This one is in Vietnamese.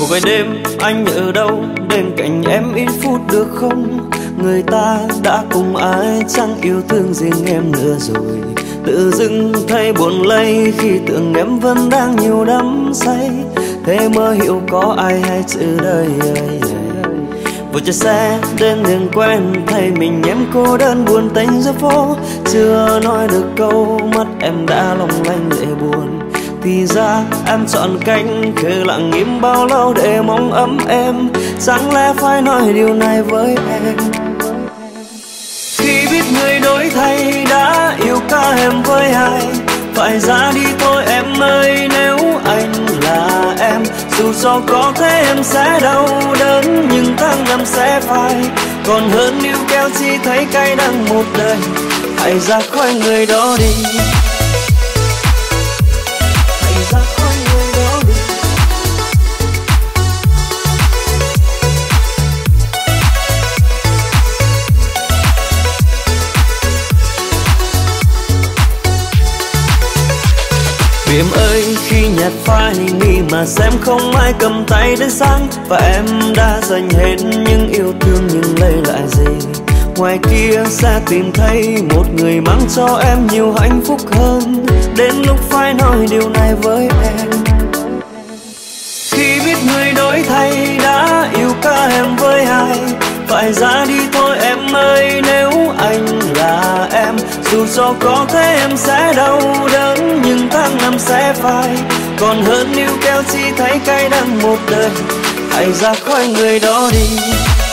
Cuộc gọi đêm anh ở đâu, bên cạnh em ít phút được không? Người ta đã cùng ai chẳng yêu thương riêng em nữa rồi. Tự dưng thấy buồn lây khi tưởng em vẫn đang nhiều đắm say. Thế mới hiểu có ai hay chữ đời. Vừa chạy xe đến đường quen, thấy mình em cô đơn buồn tênh giữa phố. Chưa nói được câu mắt em đã long lanh lệ buồn. Thì ra em chọn cách cứ lặng im bao lâu để mong ấm em. Chẳng lẽ phải nói điều này với em? Khi biết người đổi thay đã yêu ca em với ai, phải ra đi thôi em ơi nếu anh là em. Dù cho có thế em sẽ đau đớn nhưng tháng năm sẽ phai. Còn hơn níu kéo chỉ thấy cay đắng một đời. Hãy ra khỏi người đó đi. Em ơi khi nhạt phai nghĩ mà xem không ai cầm tay đến sáng. Và em đã dành hết những yêu thương nhưng lấy lại gì? Ngoài kia sẽ tìm thấy một người mang cho em nhiều hạnh phúc hơn. Đến lúc phải nói điều này với em. Khi biết người đổi thay đã yêu ca em với ai, phải ra đi thôi em ơi nếu anh là em. Dù cho có thế em sẽ đau đớn nhưng tháng năm sẽ phai. Còn hơn níu kéo chỉ thấy cay đắng một đời. Hãy ra khỏi người đó đi.